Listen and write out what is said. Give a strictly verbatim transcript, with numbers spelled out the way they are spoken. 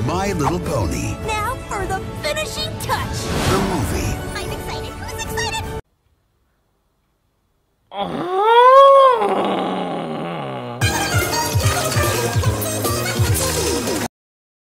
My Little Pony. Now for the finishing touch. The movie. I'm excited. Who's excited? Oh.